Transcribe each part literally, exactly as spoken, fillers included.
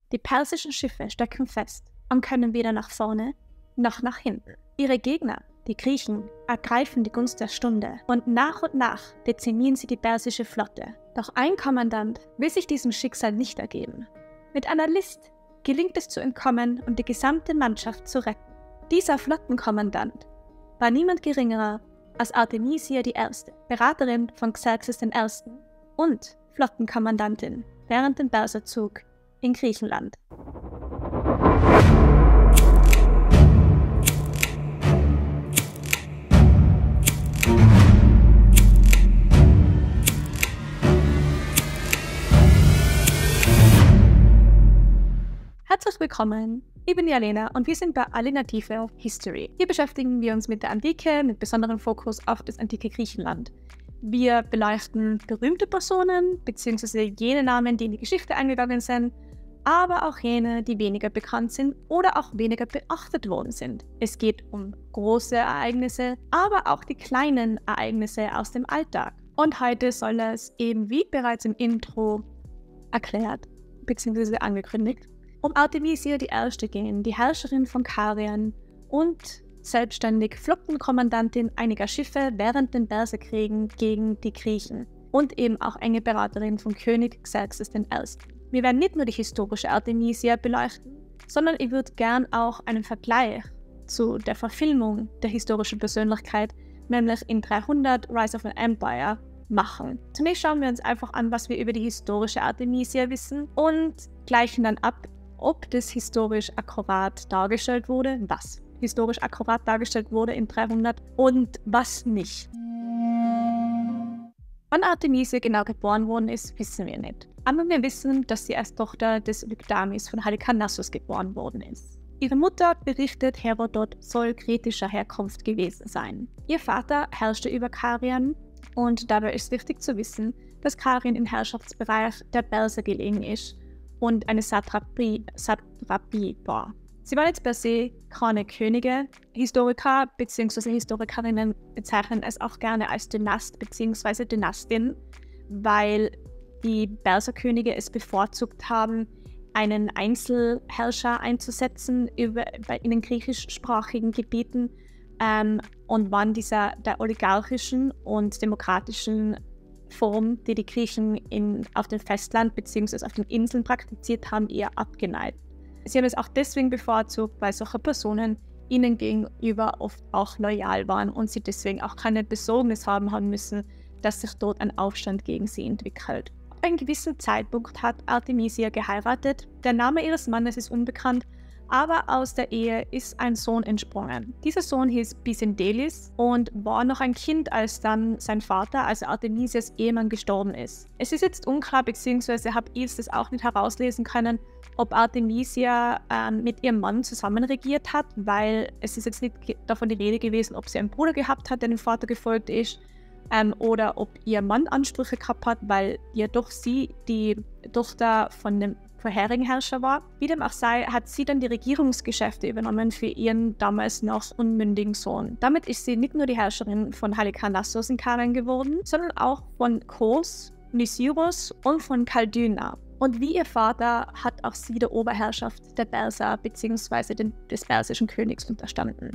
Die persischen Schiffe stecken fest und können weder nach vorne noch nach hinten. Ihre Gegner, die Griechen, ergreifen die Gunst der Stunde und nach und nach dezimieren sie die persische Flotte. Doch ein Kommandant will sich diesem Schicksal nicht ergeben. Mit einer List gelingt es zu entkommen und die gesamte Mannschaft zu retten. Dieser Flottenkommandant war niemand geringerer als Artemisia die Erste, Beraterin von Xerxes der Erste und Flottenkommandantin während dem Perserzug in Griechenland. Herzlich willkommen, ich bin die Alena und wir sind bei Alternative History. Hier beschäftigen wir uns mit der Antike, mit besonderem Fokus auf das antike Griechenland. Wir beleuchten berühmte Personen bzw. jene Namen, die in die Geschichte eingegangen sind, aber auch jene, die weniger bekannt sind oder auch weniger beachtet worden sind. Es geht um große Ereignisse, aber auch die kleinen Ereignisse aus dem Alltag. Und heute soll es eben, wie bereits im Intro erklärt bzw. angekündigt, um Artemisia die Erste gehen, die Herrscherin von Karien und selbstständig Flottenkommandantin einiger Schiffe während den Perserkriegen gegen die Griechen und eben auch enge Beraterin von König Xerxes der Erste. Wir werden nicht nur die historische Artemisia beleuchten, sondern ich würde gern auch einen Vergleich zu der Verfilmung der historischen Persönlichkeit, nämlich in dreihundert Rise of an Empire, machen. Zunächst schauen wir uns einfach an, was wir über die historische Artemisia wissen und gleichen dann ab, ob das historisch akkurat dargestellt wurde, was historisch akkurat dargestellt wurde in dreihundert und was nicht. Wann Artemisia genau geboren worden ist, wissen wir nicht. Aber wir wissen, dass sie als Tochter des Lykdamis von Halikarnassos geboren worden ist. Ihre Mutter, berichtet Herodot, soll kretischer Herkunft gewesen sein. Ihr Vater herrschte über Karien und dabei ist wichtig zu wissen, dass Karien im Herrschaftsbereich der Perser gelegen ist und eine Satrapie, Satrapie war. Sie waren jetzt per se keine Könige. Historiker bzw. Historikerinnen bezeichnen es auch gerne als Dynast bzw. Dynastin, weil die Perserkönige es bevorzugt haben, einen Einzelherrscher einzusetzen über, in den griechischsprachigen Gebieten ähm, und waren dieser der oligarchischen und demokratischen Form, die die Griechen in, auf dem Festland bzw. auf den Inseln praktiziert haben, eher abgeneigt. Sie haben es auch deswegen bevorzugt, weil solche Personen ihnen gegenüber oft auch loyal waren und sie deswegen auch keine Besorgnis haben, haben müssen, dass sich dort ein Aufstand gegen sie entwickelt. Ab einem gewissen Zeitpunkt hat Artemisia geheiratet. Der Name ihres Mannes ist unbekannt, aber aus der Ehe ist ein Sohn entsprungen. Dieser Sohn hieß Bisendelis und war noch ein Kind, als dann sein Vater, also Artemisias Ehemann, gestorben ist. Es ist jetzt unklar, beziehungsweise habe ich das auch nicht herauslesen können, ob Artemisia ähm, mit ihrem Mann zusammen regiert hat, weil es ist jetzt nicht davon die Rede gewesen, ob sie einen Bruder gehabt hat, der dem Vater gefolgt ist, ähm, oder ob ihr Mann Ansprüche gehabt hat, weil ja doch sie die Tochter von dem vorherigen Herrscher war. Wie dem auch sei, hat sie dann die Regierungsgeschäfte übernommen für ihren damals noch unmündigen Sohn. Damit ist sie nicht nur die Herrscherin von Halikarnassos in Karien geworden, sondern auch von Kos, Nisyros und von Kaldyna. Und wie ihr Vater hat auch sie der Oberherrschaft der Perser bzw. des persischen Königs unterstanden.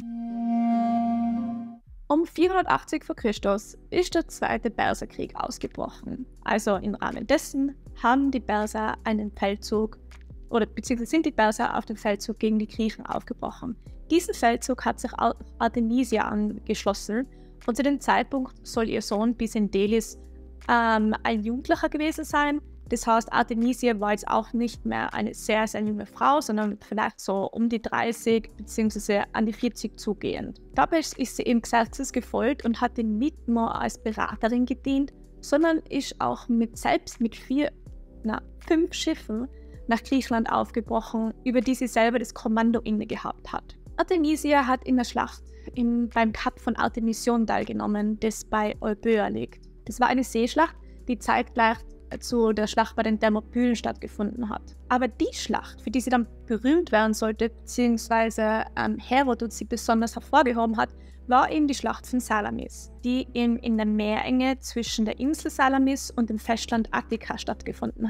Um vierhundertachtzig vor Christus ist der Zweite Perserkrieg ausgebrochen. Also im Rahmen dessen haben die Perser einen Feldzug, oder beziehungsweise sind die Perser auf den Feldzug gegen die Griechen aufgebrochen. Diesen Feldzug hat sich Artemisia angeschlossen und zu dem Zeitpunkt soll ihr Sohn Bisendelis ähm, ein Jugendlicher gewesen sein. Das heißt, Artemisia war jetzt auch nicht mehr eine sehr, sehr junge Frau, sondern vielleicht so um die dreißig bzw. an die vierzig zugehend. Dabei ist sie eben Xerxes gefolgt und hatte nicht nur als Beraterin gedient, sondern ist auch mit, selbst mit vier, na, fünf Schiffen nach Griechenland aufgebrochen, über die sie selber das Kommando inne gehabt hat. Artemisia hat in der Schlacht im, beim Kap von Artemision teilgenommen, das bei Euböa liegt. Das war eine Seeschlacht, die zeitgleich zu der Schlacht bei den Thermopylen stattgefunden hat. Aber die Schlacht, für die sie dann berühmt werden sollte, beziehungsweise ähm, Herodot sie besonders hervorgehoben hat, war eben die Schlacht von Salamis, die eben in der Meerenge zwischen der Insel Salamis und dem Festland Attika stattgefunden hat.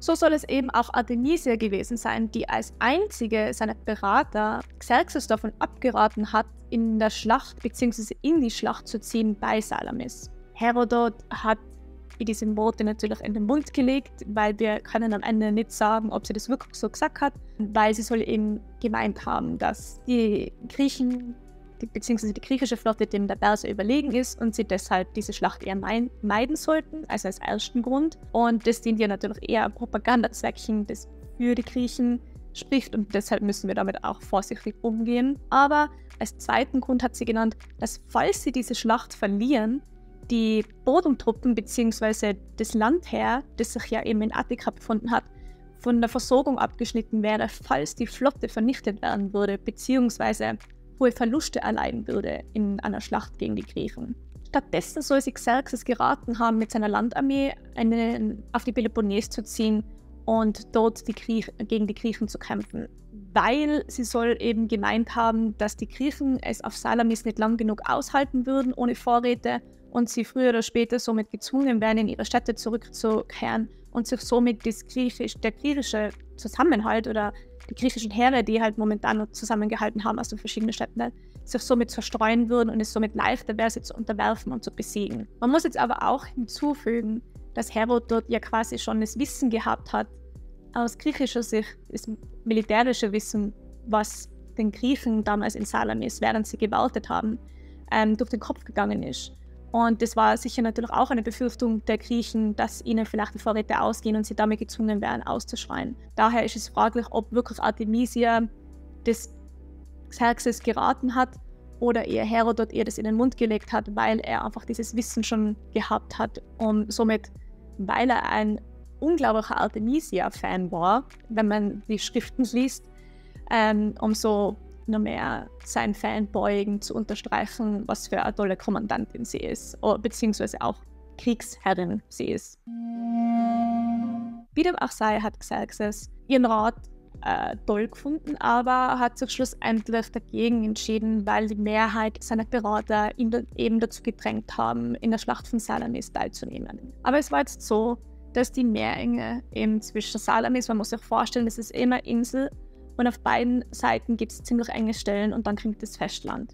So soll es eben auch Artemisia gewesen sein, die als einzige seiner Berater Xerxes davon abgeraten hat, in der Schlacht bzw. in die Schlacht zu ziehen bei Salamis. Herodot hat ihr diese Worte natürlich in den Mund gelegt, weil wir können am Ende nicht sagen, ob sie das wirklich so gesagt hat, weil sie soll eben gemeint haben, dass die Griechen bzw. die griechische Flotte dem der Perser überlegen ist und sie deshalb diese Schlacht eher meiden sollten, also als ersten Grund. Und das dient ja natürlich eher Propagandazwecken, das für die Griechen spricht und deshalb müssen wir damit auch vorsichtig umgehen. Aber als zweiten Grund hat sie genannt, dass falls sie diese Schlacht verlieren, die Bodentruppen bzw. das Landheer, das sich ja eben in Attika befunden hat, von der Versorgung abgeschnitten wäre, falls die Flotte vernichtet werden würde bzw. hohe Verluste erleiden würde in einer Schlacht gegen die Griechen. Stattdessen soll sich Xerxes geraten haben, mit seiner Landarmee einen, auf die Peloponnes zu ziehen und dort die Griech, gegen die Griechen zu kämpfen. Weil sie soll eben gemeint haben, dass die Griechen es auf Salamis nicht lang genug aushalten würden ohne Vorräte und sie früher oder später somit gezwungen werden, in ihre Städte zurückzukehren und sich somit das Griechisch, der griechische Zusammenhalt oder die griechischen Heere, die halt momentan noch zusammengehalten haben aus den verschiedenen Städten, sich somit zerstreuen würden und es somit leichter wäre, sie zu unterwerfen und zu besiegen. Man muss jetzt aber auch hinzufügen, dass Herodot ja quasi schon das Wissen gehabt hat, aus griechischer Sicht, das militärische Wissen, was den Griechen damals in Salamis, während sie gewartet haben, ähm, durch den Kopf gegangen ist. Und das war sicher natürlich auch eine Befürchtung der Griechen, dass ihnen vielleicht die Vorräte ausgehen und sie damit gezwungen werden, auszuschreien. Daher ist es fraglich, ob wirklich Artemisia das Xerxes geraten hat oder eher Herodot ihr das in den Mund gelegt hat, weil er einfach dieses Wissen schon gehabt hat und somit, weil er ein unglaublicher Artemisia-Fan war, wenn man die Schriften liest, ähm, um so noch mehr sein Fanboying zu unterstreichen, was für eine tolle Kommandantin sie ist, beziehungsweise auch Kriegsherrin sie ist. Wie dem auch sei, hat Xerxes ihren Rat äh, toll gefunden, aber hat sich schlussendlich dagegen entschieden, weil die Mehrheit seiner Berater ihn eben dazu gedrängt haben, in der Schlacht von Salamis teilzunehmen. Aber es war jetzt so, dass die Meerenge eben zwischen Salamis, man muss sich vorstellen, das ist immer Insel, und auf beiden Seiten gibt es ziemlich enge Stellen und dann kommt das Festland.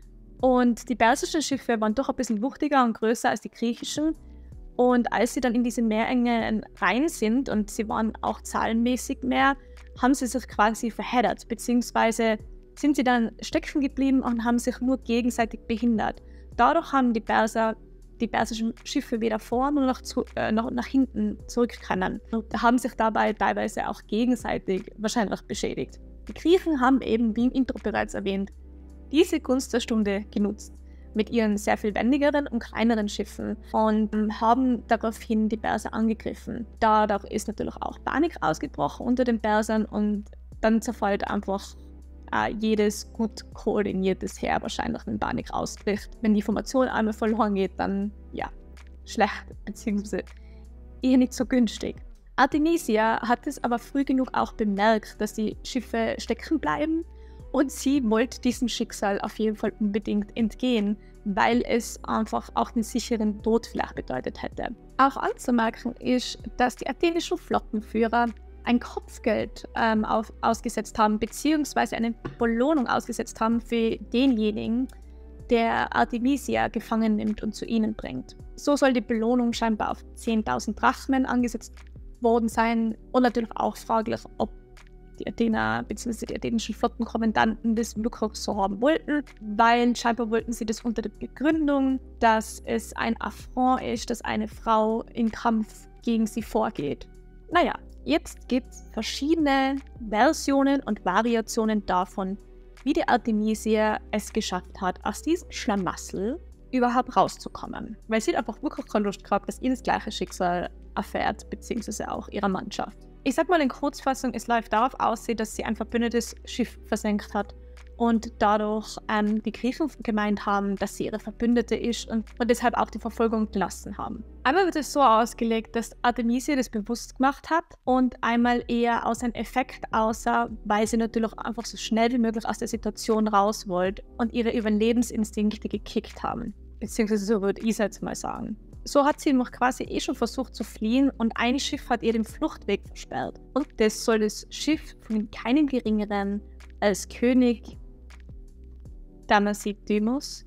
Und die persischen Schiffe waren doch ein bisschen wuchtiger und größer als die griechischen. Und als sie dann in diese Meerengen rein sind, und sie waren auch zahlenmäßig mehr, haben sie sich quasi verheddert, beziehungsweise sind sie dann stecken geblieben und haben sich nur gegenseitig behindert. Dadurch haben die Perser die persischen Schiffe weder vor noch nach, zu, äh, noch nach hinten zurück können. Und haben sich dabei teilweise auch gegenseitig wahrscheinlich beschädigt. Die Griechen haben eben, wie im Intro bereits erwähnt, diese Gunst der Stunde genutzt mit ihren sehr viel wendigeren und kleineren Schiffen und haben daraufhin die Perser angegriffen. Dadurch ist natürlich auch Panik ausgebrochen unter den Persern und dann zerfällt einfach äh, jedes gut koordiniertes Heer wahrscheinlich, wenn Panik ausbricht. Wenn die Formation einmal verloren geht, dann ja, schlecht, beziehungsweise eher nicht so günstig. Artemisia hat es aber früh genug auch bemerkt, dass die Schiffe stecken bleiben und sie wollte diesem Schicksal auf jeden Fall unbedingt entgehen, weil es einfach auch den sicheren Tod vielleicht bedeutet hätte. Auch anzumerken ist, dass die athenischen Flottenführer ein Kopfgeld ähm, auf, ausgesetzt haben, beziehungsweise eine Belohnung ausgesetzt haben für denjenigen, der Artemisia gefangen nimmt und zu ihnen bringt. So soll die Belohnung scheinbar auf zehntausend Drachmen angesetzt worden sein und natürlich auch fraglich, ob die Athener bzw. die athenischen Flottenkommandanten das wirklich so haben wollten, weil scheinbar wollten sie das unter der Begründung, dass es ein Affront ist, dass eine Frau im Kampf gegen sie vorgeht. Naja, jetzt gibt es verschiedene Versionen und Variationen davon, wie die Artemisia es geschafft hat, aus diesem Schlamassel überhaupt rauszukommen. Weil sie hat einfach wirklich keine Lust gehabt, dass ihr das gleiche Schicksal erfährt, beziehungsweise auch ihrer Mannschaft. Ich sag mal in Kurzfassung, es läuft darauf aus, dass sie ein verbündetes Schiff versenkt hat und dadurch ähm, die Griechen gemeint haben, dass sie ihre Verbündete ist und, und deshalb auch die Verfolgung gelassen haben. Einmal wird es so ausgelegt, dass Artemisia das bewusst gemacht hat und einmal eher aus einem Effekt aussah, weil sie natürlich einfach so schnell wie möglich aus der Situation raus wollte und ihre Überlebensinstinkte gekickt haben. Beziehungsweise so würde ich es jetzt mal sagen. so hat sie noch quasi eh schon versucht zu fliehen und ein Schiff hat ihr den Fluchtweg versperrt. Und das soll das Schiff von keinem geringeren als König Damasitymus,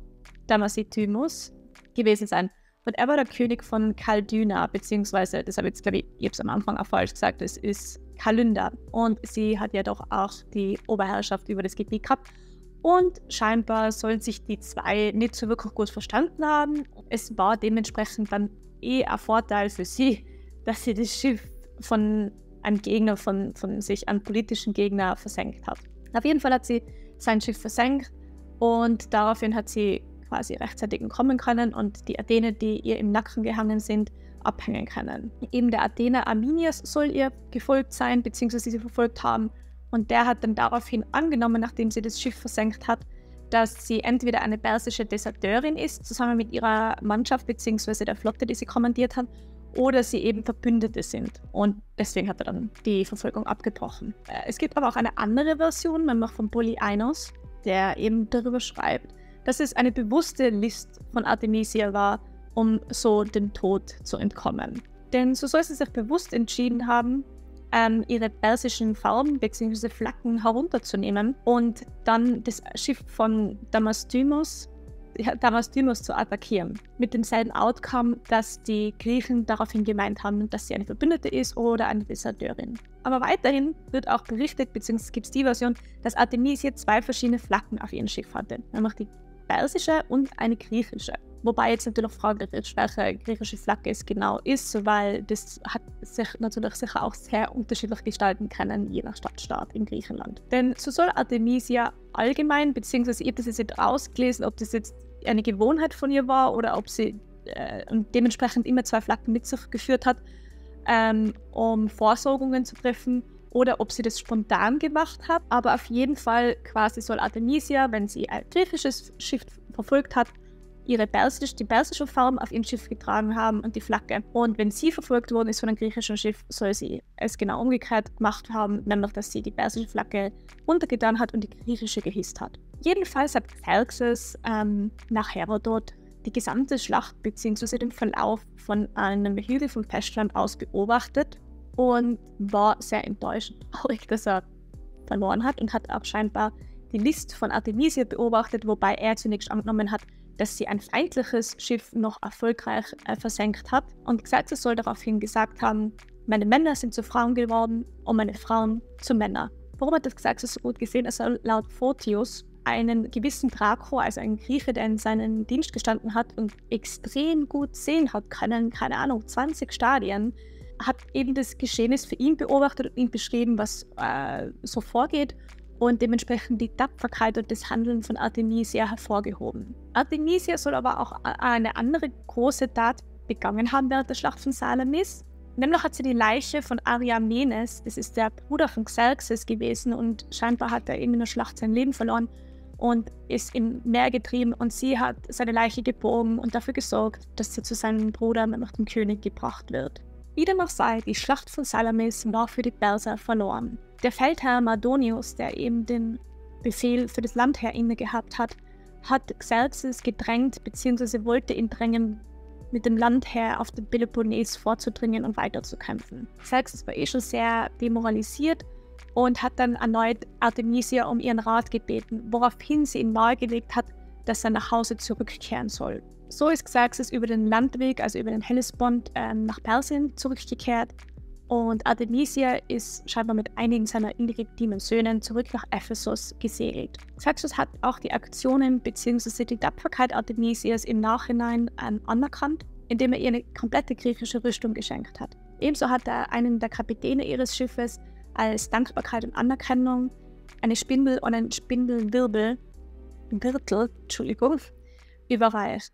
Damasitymus gewesen sein. Und er war der König von Kaldyna, beziehungsweise, das habe ich jetzt, glaube ich, ich habe es am Anfang auch falsch gesagt, es ist Kalynder. Und sie hat ja doch auch die Oberherrschaft über das Gebiet gehabt. Und scheinbar sollen sich die zwei nicht so wirklich gut verstanden haben. Es war dementsprechend dann eh ein Vorteil für sie, dass sie das Schiff von einem Gegner, von, von sich, einem politischen Gegner versenkt hat. Auf jeden Fall hat sie sein Schiff versenkt und daraufhin hat sie quasi rechtzeitig entkommen können und die Athener, die ihr im Nacken gehangen sind, abhängen können. Eben der Athener Arminius soll ihr gefolgt sein, beziehungsweise sie verfolgt haben. Und der hat dann daraufhin angenommen, nachdem sie das Schiff versenkt hat, dass sie entweder eine persische Deserteurin ist, zusammen mit ihrer Mannschaft bzw. der Flotte, die sie kommandiert hat, oder sie eben Verbündete sind. Und deswegen hat er dann die Verfolgung abgebrochen. Es gibt aber auch eine andere Version, nämlich von Polyaenos, der eben darüber schreibt, dass es eine bewusste List von Artemisia war, um so dem Tod zu entkommen. Denn so soll sie sich bewusst entschieden haben, ähm, ihre persischen Farben bzw. Flaggen herunterzunehmen und dann das Schiff von Damasitymus, ja, Damasitymus zu attackieren. Mit demselben Outcome, dass die Griechen daraufhin gemeint haben, dass sie eine Verbündete ist oder eine Deserteurin. Aber weiterhin wird auch berichtet, beziehungsweise gibt es die Version, dass Artemisia zwei verschiedene Flaggen auf ihrem Schiff hatte. Nämlich die persische und eine griechische. Wobei jetzt natürlich fraglich ist, welche griechische Flagge es genau ist, weil das hat sich natürlich sicher auch sehr unterschiedlich gestalten können, je nach Stadtstaat in Griechenland. Denn so soll Artemisia allgemein, beziehungsweise ich habe das jetzt nicht ausgelesen, ob das jetzt eine Gewohnheit von ihr war oder ob sie äh, dementsprechend immer zwei Flaggen mit sich geführt hat, ähm, um Vorsorgungen zu treffen, oder ob sie das spontan gemacht hat. Aber auf jeden Fall quasi soll Artemisia, wenn sie ein griechisches Schiff verfolgt hat, ihre persische, die persische Farben auf ihrem Schiff getragen haben und die Flagge. Und wenn sie verfolgt worden ist von einem griechischen Schiff, soll sie es genau umgekehrt gemacht haben, nämlich dass sie die persische Flagge runtergetan hat und die griechische gehisst hat. Jedenfalls hat Xerxes ähm, nach Herodot die gesamte Schlacht bzw. den Verlauf von einem Hilde vom Festland aus beobachtet und war sehr enttäuscht, traurig, dass er verloren hat und hat auch scheinbar die List von Artemisia beobachtet, wobei er zunächst angenommen hat, dass sie ein feindliches Schiff noch erfolgreich äh, versenkt hat. Und Xerxes soll daraufhin gesagt haben, meine Männer sind zu Frauen geworden und meine Frauen zu Männern. Warum hat das Xerxes so gut gesehen? Er soll laut Photius einen gewissen Draco, also einen Grieche, der in seinen Dienst gestanden hat und extrem gut sehen hat können, keine Ahnung, zwanzig Stadien, hat eben das Geschehnis für ihn beobachtet und ihm beschrieben, was äh, so vorgeht und dementsprechend die Tapferkeit und das Handeln von Artemisia hervorgehoben. Artemisia soll aber auch eine andere große Tat begangen haben während der Schlacht von Salamis. Nämlich hat sie die Leiche von Ariamenes, das ist der Bruder von Xerxes gewesen und scheinbar hat er eben in der Schlacht sein Leben verloren und ist im Meer getrieben und sie hat seine Leiche gebogen und dafür gesorgt, dass sie zu seinem Bruder, nämlich dem König, gebracht wird. Wie dem auch sei, die Schlacht von Salamis war für die Perser verloren. Der Feldherr Mardonius, der eben den Befehl für das Landheer inne gehabt hat, hat Xerxes gedrängt bzw. wollte ihn drängen, mit dem Landheer auf den Peloponnes vorzudringen und weiterzukämpfen. Xerxes war eh schon sehr demoralisiert und hat dann erneut Artemisia um ihren Rat gebeten, woraufhin sie ihm nahegelegt hat, dass er nach Hause zurückkehren soll. So ist Xerxes über den Landweg, also über den Hellespont, äh, nach Persien zurückgekehrt und Artemisia ist scheinbar mit einigen seiner illegitimen Söhnen zurück nach Ephesus gesegelt. Xerxes hat auch die Aktionen bzw. die Tapferkeit Artemisias im Nachhinein ähm, anerkannt, indem er ihr eine komplette griechische Rüstung geschenkt hat. Ebenso hat er einen der Kapitäne ihres Schiffes als Dankbarkeit und Anerkennung eine Spindel und einen Spindelwirbel, Gürtel, Entschuldigung, überreicht.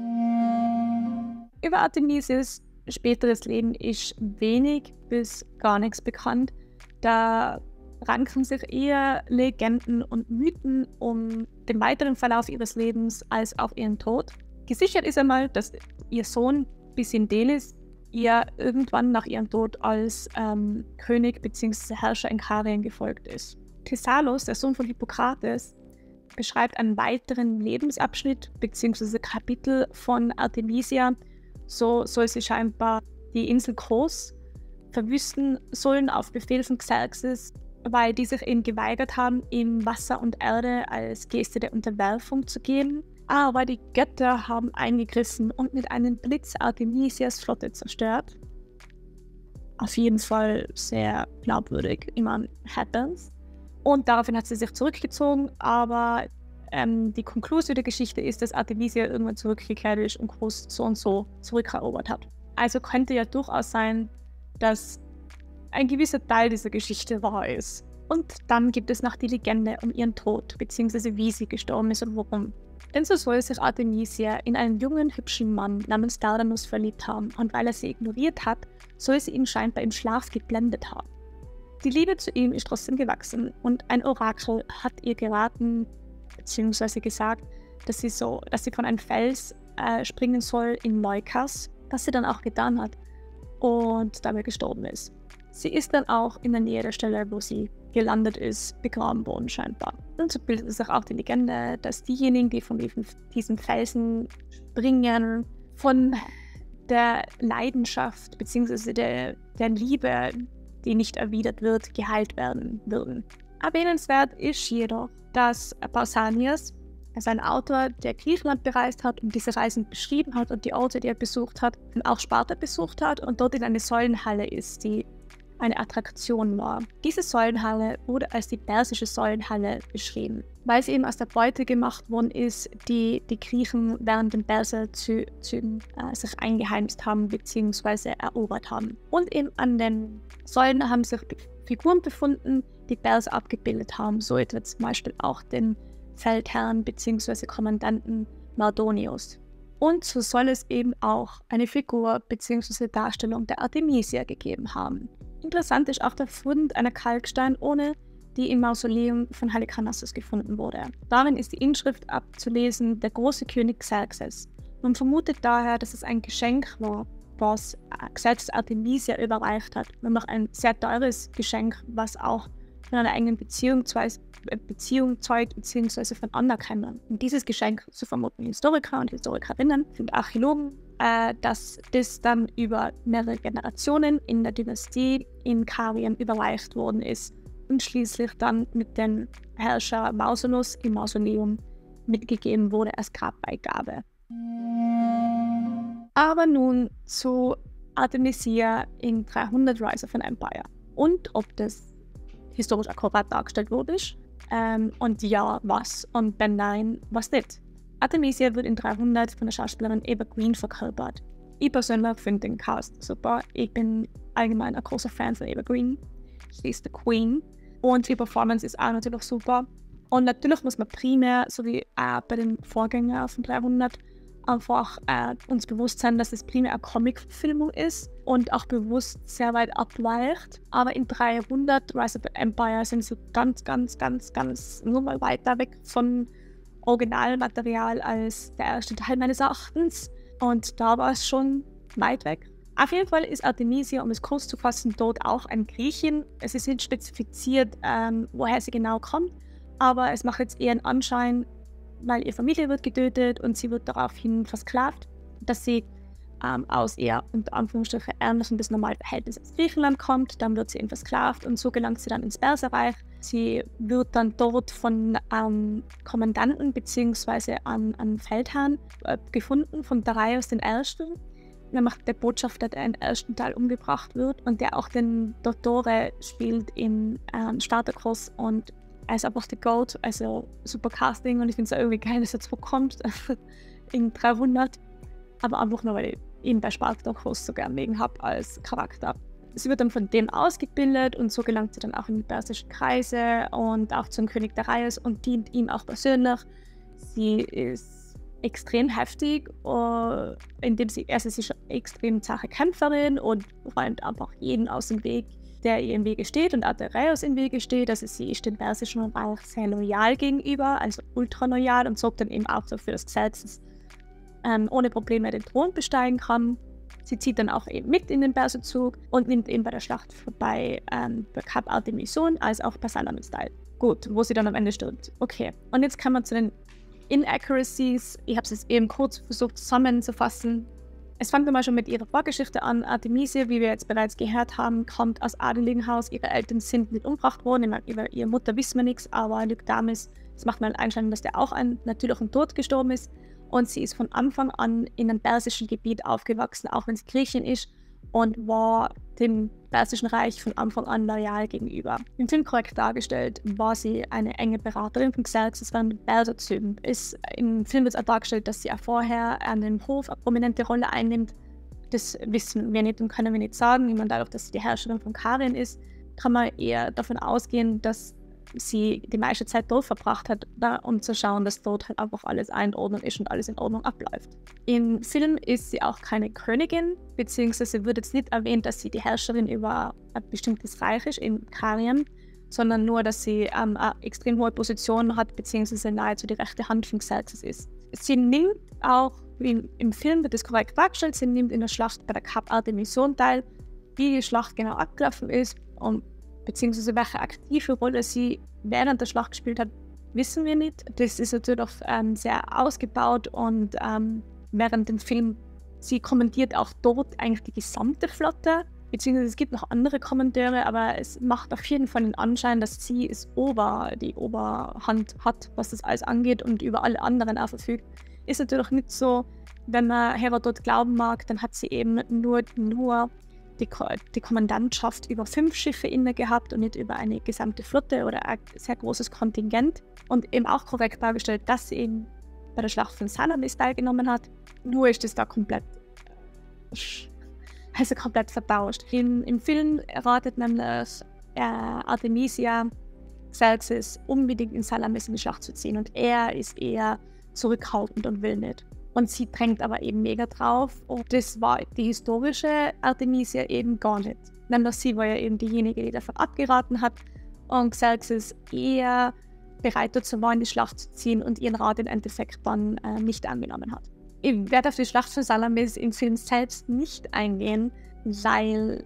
Über Artemisias späteres Leben ist wenig bis gar nichts bekannt. Da ranken sich eher Legenden und Mythen um den weiteren Verlauf ihres Lebens als auf ihren Tod. Gesichert ist einmal, dass ihr Sohn Pisindelis ihr irgendwann nach ihrem Tod als ähm, König bzw. Herrscher in Karien gefolgt ist. Thessalus, der Sohn von Hippokrates, beschreibt einen weiteren Lebensabschnitt bzw. Kapitel von Artemisia So soll sie scheinbar die Insel Kos verwüsten sollen auf Befehl von Xerxes, weil die sich eben geweigert haben, ihm Wasser und Erde als Geste der Unterwerfung zu geben. Aber die Götter haben eingegriffen und mit einem Blitz Artemisias Flotte zerstört. Auf jeden Fall sehr glaubwürdig, immer happens. Und daraufhin hat sie sich zurückgezogen, aber ähm, die Konklusion der Geschichte ist, dass Artemisia irgendwann zurückgekehrt ist und Kos so und so zurückerobert hat. Also könnte ja durchaus sein, dass ein gewisser Teil dieser Geschichte wahr ist. Und dann gibt es noch die Legende um ihren Tod, beziehungsweise wie sie gestorben ist und warum. Denn so soll sich Artemisia in einen jungen, hübschen Mann namens Dardanus verliebt haben, und weil er sie ignoriert hat, soll sie ihn scheinbar im Schlaf geblendet haben. Die Liebe zu ihm ist trotzdem gewachsen und ein Orakel hat ihr geraten, beziehungsweise gesagt, dass sie, so, dass sie von einem Fels äh, springen soll in Leukas, was sie dann auch getan hat und dabei gestorben ist. Sie ist dann auch in der Nähe der Stelle, wo sie gelandet ist, begraben worden scheinbar. Und so bildet sich auch die Legende, dass diejenigen, die von diesem Felsen springen, von der Leidenschaft bzw. Der, der Liebe, die nicht erwidert wird, geheilt werden würden. Erwähnenswert ist jedoch, dass Pausanias, also ein Autor, der Griechenland bereist hat und diese Reisen beschrieben hat und die Orte, die er besucht hat, auch Sparta besucht hat und dort in eine Säulenhalle ist, die eine Attraktion war. Diese Säulenhalle wurde als die persische Säulenhalle beschrieben, weil sie eben aus der Beute gemacht worden ist, die die Griechen während den Perserzügen äh, sich eingeheimst haben bzw. erobert haben. Und eben an den Säulen haben sich Figuren befunden, die Perser abgebildet haben, so etwa zum Beispiel auch den Feldherrn bzw. Kommandanten Mardonius. Und so soll es eben auch eine Figur bzw. Darstellung der Artemisia gegeben haben. Interessant ist auch der Fund einer Kalksteinurne, die im Mausoleum von Halikarnassos gefunden wurde. Darin ist die Inschrift abzulesen: der große König Xerxes. Man vermutet daher, dass es ein Geschenk war, was Xerxes Artemisia überreicht hat. Nämlich ein sehr teures Geschenk, was auch von einer engen Beziehung, Beziehung zeugt bzw. von Anerkennung. Und dieses Geschenk, so vermuten Historiker und Historikerinnen und Archäologen, äh, dass das dann über mehrere Generationen in der Dynastie in Karien überreicht worden ist und schließlich dann mit dem Herrscher Mausolus im Mausoleum mitgegeben wurde als Grabbeigabe. Aber nun zu Artemisia in dreihundert Rise of an Empire und ob das historisch akkurat dargestellt wurde. Ähm, und ja, was? Und wenn nein, was nicht? Artemisia wird in dreihundert von der Schauspielerin Eva Green verkörpert. Ich persönlich finde den Cast super. Ich bin allgemein ein großer Fan von Eva Green. Sie ist die Queen. Und die Performance ist auch natürlich super. Und natürlich muss man primär, so wie auch bei den Vorgängern von dreihundert, einfach äh, uns bewusst sein, dass es primär eine Comic-Verfilmung ist und auch bewusst sehr weit abweicht. Aber in dreihundert Rise of the Empire sind sie ganz, ganz, ganz, ganz nur mal weiter weg von Originalmaterial als der erste Teil meines Erachtens. Und da war es schon weit weg. Auf jeden Fall ist Artemisia, um es kurz zu fassen, dort auch ein Griechin. Es ist nicht spezifiziert, ähm, woher sie genau kommt, aber es macht jetzt eher einen Anschein, weil ihre Familie wird getötet und sie wird daraufhin versklavt, dass sie ähm, aus eher unter Anführungsstrichen ärmlichen bis normalen Verhältnissen aus Griechenland kommt. Dann wird sie eben versklavt und so gelangt sie dann ins Perserreich. Sie wird dann dort von ähm, Kommandanten bzw. an, an Feldherrn äh, gefunden, von Darius den Ersten. Nämlich der Botschafter, der im ersten Teil umgebracht wird und der auch den Dottore spielt in ähm, Spartacus und er ist einfach der Goat, also super Casting und ich finde es auch irgendwie geil, dass er zurückkommt in dreihundert, aber einfach nur, weil ich ihn bei Spartacus so gern wegen habe als Charakter. Sie wird dann von dem ausgebildet und so gelangt sie dann auch in die persischen Kreise und auch zum König Darius und dient ihm auch persönlich. Sie ist extrem heftig, uh, indem sie, also sie ist eine extrem zache Kämpferin und räumt einfach jeden aus dem Weg, der ihr im Wege steht und auch Darius im Wege steht. Also sie ist dem persischen Reich sehr loyal gegenüber, also ultra loyal und sorgt dann eben auch dafür, dass Xerxes ähm, ohne Probleme den Thron besteigen kann. Sie zieht dann auch eben mit in den Perserzug und nimmt eben bei der Schlacht bei, ähm, bei Kap Artemison als auch bei Salamis teil. Gut, wo sie dann am Ende stirbt. Okay, und jetzt kommen wir zu den Inaccuracies. Ich habe es jetzt eben kurz versucht zusammenzufassen. Es fängt einmal schon mit ihrer Vorgeschichte an. Artemisia, wie wir jetzt bereits gehört haben, kommt aus adeligen Haus. Ihre Eltern sind nicht umgebracht worden. Über ihre Mutter wissen wir nichts, aber Lykdamis, das macht mal Einschein, dass der auch einen natürlichen Tod gestorben ist. Und sie ist von Anfang an in einem persischen Gebiet aufgewachsen, auch wenn sie Griechin ist, und war dem Persischen Reich von Anfang an loyal gegenüber. Im Film korrekt dargestellt war sie eine enge Beraterin von Xerxes während den Perserzügen. Im Film wird auch dargestellt, dass sie auch vorher an dem Hof eine prominente Rolle einnimmt. Das wissen wir nicht und können wir nicht sagen. Ich meine, dadurch, dass sie die Herrscherin von Karien ist, kann man eher davon ausgehen, dass sie die meiste Zeit dort verbracht hat, da, um zu schauen, dass dort halt einfach alles in Ordnung ist und alles in Ordnung abläuft. Im Film ist sie auch keine Königin, beziehungsweise wird jetzt nicht erwähnt, dass sie die Herrscherin über ein bestimmtes Reich ist, in Karien, sondern nur, dass sie ähm, eine extrem hohe Position hat, beziehungsweise nahezu die rechte Hand von Xerxes ist. Sie nimmt auch, wie im Film wird es korrekt dargestellt, sie nimmt in der Schlacht bei der Kap Artemision teil. Wie die Schlacht genau abgelaufen ist und beziehungsweise welche aktive Rolle sie während der Schlacht gespielt hat, wissen wir nicht. Das ist natürlich ähm, sehr ausgebaut und ähm, während dem Film, sie kommentiert auch dort eigentlich die gesamte Flotte, beziehungsweise es gibt noch andere Kommandeure, aber es macht auf jeden Fall den Anschein, dass sie es Ober, die Oberhand hat, was das alles angeht und über alle anderen auch verfügt. Ist natürlich nicht so, wenn man Herodot glauben mag, dann hat sie eben nur, nur Die, die Kommandantschaft über fünf Schiffe inne gehabt und nicht über eine gesamte Flotte oder ein sehr großes Kontingent. Und eben auch korrekt dargestellt, dass sie eben bei der Schlacht von Salamis teilgenommen hat. Nur ist das da komplett, also komplett vertauscht. Im, im Film erratet nämlich äh, Artemisia Xerxes unbedingt in Salamis in die Schlacht zu ziehen und er ist eher zurückhaltend und will nicht. Und sie drängt aber eben mega drauf. Und das war die historische Artemisia eben gar nicht. Nämlich sie war ja eben diejenige, die davon abgeraten hat. Und Xerxes eher bereit dazu war, in die Schlacht zu ziehen und ihren Rat im Endeffekt dann äh, nicht angenommen hat. Ich werde auf die Schlacht von Salamis im Film selbst nicht eingehen, weil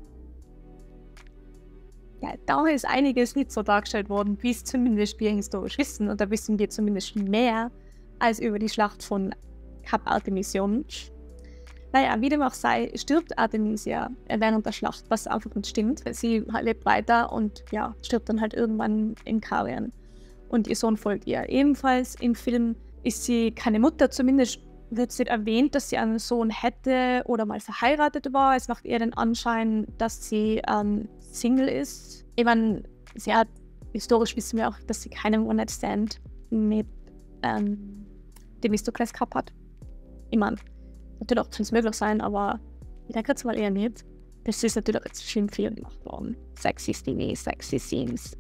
ja, da ist einiges nicht so dargestellt worden, wie es zumindest wir historisch wissen. Und da wissen wir zumindest mehr als über die Schlacht von Kap Artemision. Naja, wie dem auch sei, stirbt Artemisia während der Schlacht, was einfach nicht stimmt. Sie lebt weiter und ja, stirbt dann halt irgendwann in Karien. Und ihr Sohn folgt ihr. Ebenfalls im Film ist sie keine Mutter, zumindest wird es nicht erwähnt, dass sie einen Sohn hätte oder mal verheiratet war. Es macht eher den Anschein, dass sie ähm, Single ist. Ich meine, sie hat, historisch wissen wir auch, dass sie keinen One-Night-Stand mit ähm, Themistokles gehabt hat. Ich meine, natürlich kann es möglich sein, aber ich denke jetzt mal eher nicht. Das ist natürlich jetzt schön viel gemacht worden. Sexy Scenes, sexy Scenes.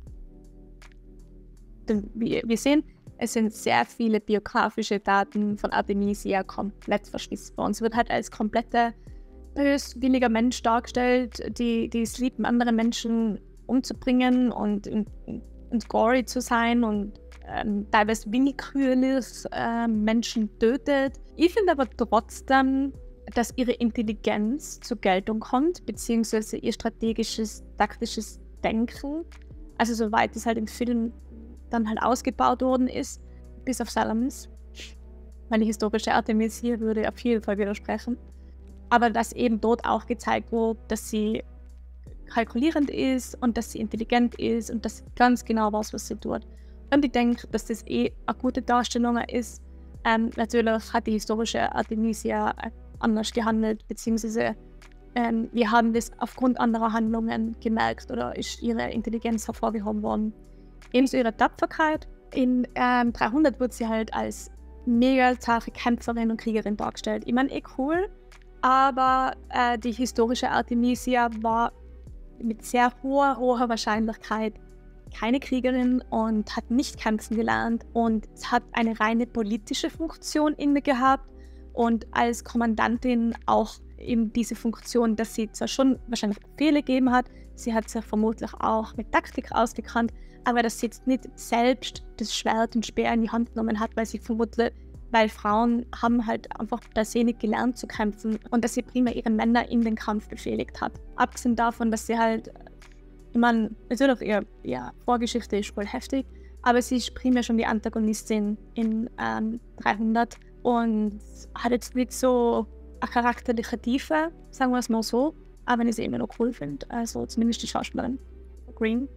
Denn wir, wir sehen, es sind sehr viele biografische Daten von Artemisia komplett verschwitzt worden. Es wird halt als kompletter böswilliger Mensch dargestellt, die, die es liebt, andere Menschen umzubringen und, und, und gory zu sein und ähm, teilweise willkürlich äh, Menschen tötet. Ich finde aber trotzdem, dass ihre Intelligenz zur Geltung kommt, beziehungsweise ihr strategisches, taktisches Denken, also soweit es halt im Film dann halt ausgebaut worden ist, bis auf Salamis. Meine historische Artemis hier würde auf jeden Fall widersprechen. Aber dass eben dort auch gezeigt wurde, dass sie kalkulierend ist und dass sie intelligent ist und dass sie ganz genau weiß, was sie tut. Und ich denke, dass das eh eine gute Darstellung ist. Ähm, natürlich hat die historische Artemisia anders gehandelt, beziehungsweise ähm, wir haben das aufgrund anderer Handlungen gemerkt oder ist ihre Intelligenz hervorgehoben worden. Ebenso ihre Tapferkeit. In ähm, dreihundert wird sie halt als mega zahre Kämpferin und Kriegerin dargestellt. Ich meine, eh cool, aber äh, die historische Artemisia war mit sehr hoher, hoher Wahrscheinlichkeit keine Kriegerin und hat nicht kämpfen gelernt und hat eine reine politische Funktion inne gehabt und als Kommandantin auch eben diese Funktion, dass sie zwar schon wahrscheinlich Befehle gegeben hat, sie hat sich vermutlich auch mit Taktik ausgekannt, aber dass sie jetzt nicht selbst das Schwert und Speer in die Hand genommen hat, weil sie vermutlich, weil Frauen haben halt einfach per se nicht gelernt zu kämpfen und dass sie primär ihre Männer in den Kampf befehligt hat. Abgesehen davon, dass sie halt, ich meine, natürlich ihre, ihre Vorgeschichte ist voll heftig, aber sie ist primär schon die Antagonistin in ähm, dreihundert und hat jetzt nicht so eine charakterliche Tiefe, sagen wir es mal so, auch wenn ich sie immer noch cool finde, also zumindest die Schauspielerin Green.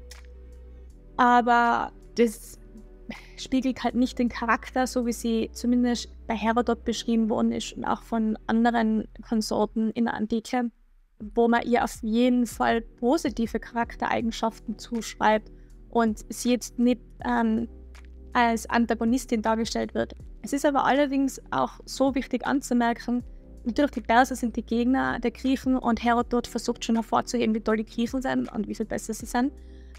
Aber das spiegelt halt nicht den Charakter, so wie sie zumindest bei Herodot beschrieben worden ist und auch von anderen Konsorten in der Antike, wo man ihr auf jeden Fall positive Charaktereigenschaften zuschreibt und sie jetzt nicht ähm, als Antagonistin dargestellt wird. Es ist aber allerdings auch so wichtig anzumerken, natürlich die Perser sind die Gegner der Griechen und Herodot versucht schon hervorzuheben, wie toll die Griechen sind und wie viel besser sie sind.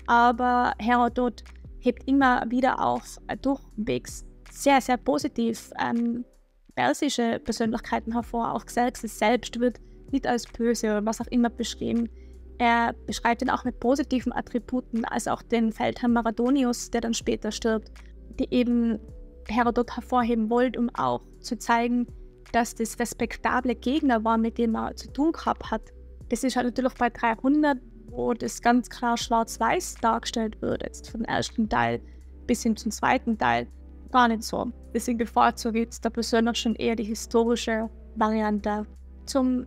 Aber Herodot hebt immer wieder auch durchwegs sehr, sehr positiv ähm, persische Persönlichkeiten hervor. Auch Xerxes selbst wird nicht als böse oder was auch immer beschrieben. Er beschreibt ihn auch mit positiven Attributen, als auch den Feldherrn Maradonius, der dann später stirbt, die eben Herodot hervorheben wollte, um auch zu zeigen, dass das respektable Gegner war, mit dem er zu tun gehabt hat. Das ist halt natürlich bei dreihundert, wo das ganz klar schwarz-weiß dargestellt wird, jetzt vom ersten Teil bis hin zum zweiten Teil, gar nicht so. Deswegen bevorzuge ich jetzt da persönlich schon eher die historische Variante. Zum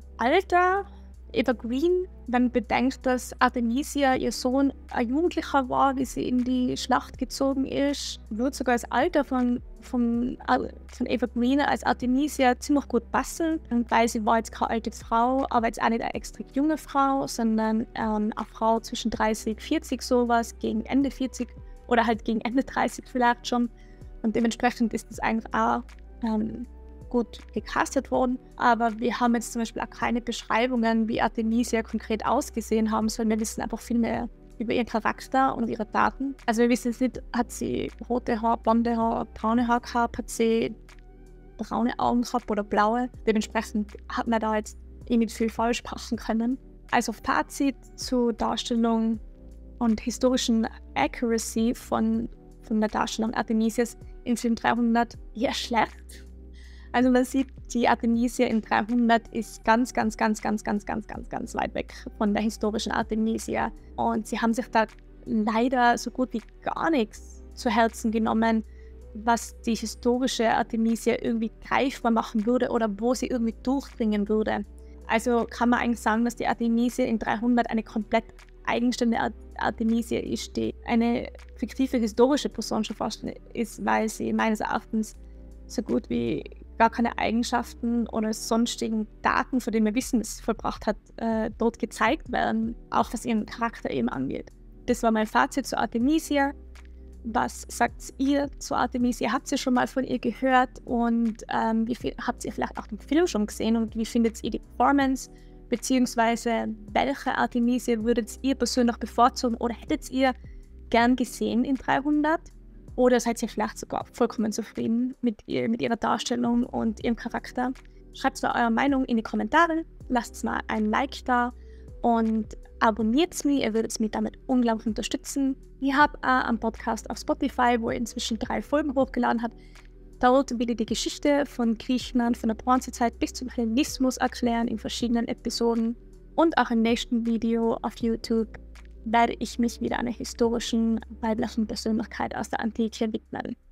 Alter, Eva Green, wenn man bedenkt, dass Artemisia, ihr Sohn, ein Jugendlicher war, wie sie in die Schlacht gezogen ist, wird sogar das Alter von, von, von Eva Green als Artemisia ziemlich gut passen, weil sie war jetzt keine alte Frau, aber jetzt auch nicht eine extra junge Frau, sondern ähm, eine Frau zwischen dreißig, vierzig sowas, gegen Ende vierzig oder halt gegen Ende dreißig vielleicht schon. Und dementsprechend ist das eigentlich auch ähm, gut gecastet worden, aber wir haben jetzt zum Beispiel auch keine Beschreibungen, wie Artemisia konkret ausgesehen haben, sondern wir wissen einfach viel mehr über ihren Charakter und ihre Daten. Also wir wissen jetzt nicht, hat sie rote Haar, blonde Haar, braune Haar gehabt, hat sie braune Augen gehabt oder blaue. Dementsprechend hat man da jetzt eh nicht viel falsch machen können. Also Fazit zur Darstellung und historischen Accuracy von, von der Darstellung Artemisias im Film dreihundert eher schlecht. Also man sieht, die Artemisia in dreihundert ist ganz, ganz, ganz, ganz, ganz, ganz, ganz, ganz weit weg von der historischen Artemisia. Und sie haben sich da leider so gut wie gar nichts zu Herzen genommen, was die historische Artemisia irgendwie greifbar machen würde oder wo sie irgendwie durchdringen würde. Also kann man eigentlich sagen, dass die Artemisia in dreihundert eine komplett eigenständige Artemisia ist, die eine fiktive historische Person schon fast ist, weil sie meines Erachtens so gut wie gar keine Eigenschaften oder sonstigen Daten, von denen wir wissen, dass sie vollbracht hat, äh, dort gezeigt werden, auch was ihren Charakter eben angeht. Das war mein Fazit zu Artemisia. Was sagt ihr zu Artemisia? Habt ihr schon mal von ihr gehört und ähm, wie viel, habt ihr vielleicht auch den Film schon gesehen und wie findet ihr die Performance? Beziehungsweise welche Artemisia würdet ihr persönlich bevorzugen oder hättet ihr gern gesehen in dreihundert? Oder seid ihr vielleicht sogar vollkommen zufrieden mit, ihr, mit ihrer Darstellung und ihrem Charakter? Schreibt mal eure Meinung in die Kommentare, lasst mal ein Like da und abonniert mich, ihr würdet mich damit unglaublich unterstützen. Ich habe auch einen Podcast auf Spotify, wo er inzwischen drei Folgen hochgeladen hat. Dort will ich die Geschichte von Griechenland von der Bronzezeit bis zum Hellenismus erklären in verschiedenen Episoden. Und auch im nächsten Video auf YouTube werde ich mich wieder einer historischen weiblichen Persönlichkeit aus der Antike widmen.